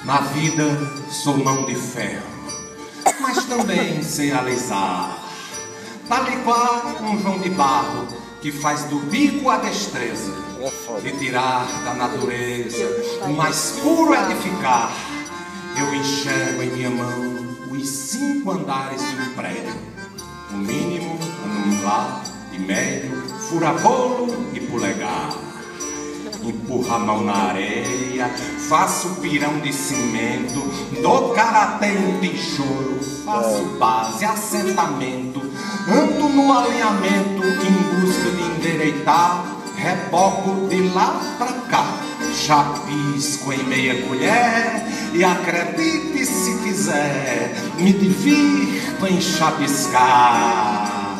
Na vida sou mão de ferro, mas também sei alisar. Tal e qual um João de Barro que faz do bico a destreza de tirar da natureza o mais puro edificar. Eu enxergo em minha mão os 5 andares de um prédio, o mínimo, anular e médio, fura-bolo e polegar. Empurro a mão na areia, faço pirão de cimento, dou karatê em tijolo, faço base, assentamento, ando no alinhamento em busca de endireitar, reboco de lá pra cá, chapisco em meia colher e acredite se quiser, me divirto em chapiscar.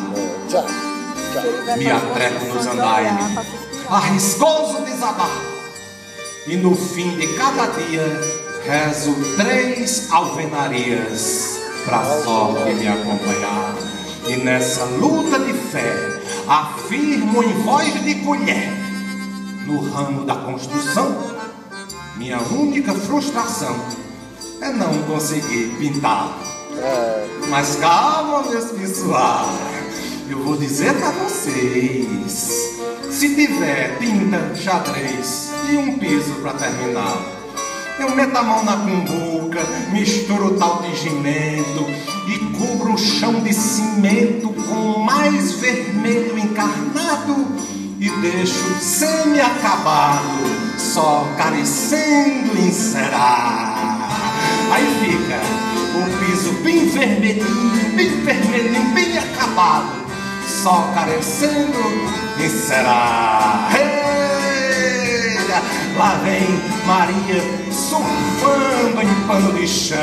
Me atreco nos andaimes, arriscoso desabar, e no fim de cada dia rezo 3 alvenarias pra sorte me acompanhar. E nessa luta de fé afirmo em voz de colher: no ramo da construção, minha única frustração é não conseguir pintar. Mas calma, meus pessoal, eu vou dizer pra vocês: se tiver tinta, xadrez e um piso pra terminar, eu meto a mão na cumbuca, misturo tal tingimento e cubro o chão de cimento com mais vermelho encarnado e deixo semi-acabado, só carecendo encerar. Aí fica o piso bem vermelhinho, bem acabado, só carecendo encerar. Eita, lá vem Maria surfando em pano de chão.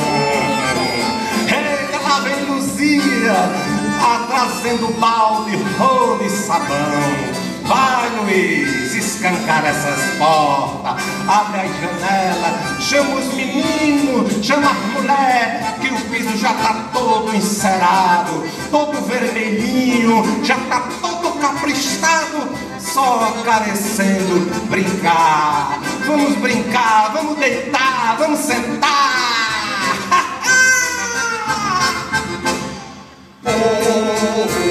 Eita, lá vem Luzia trazendo balde, rolo e sabão. Vai, Luiz, escancar essas portas, abre as janelas, chama os meninos, chama as mulheres, que o piso já tá todo encerado, todo vermelhinho, já tá todo caprichado, só carecendo brincar. Vamos brincar, vamos deitar, vamos sentar. Oh,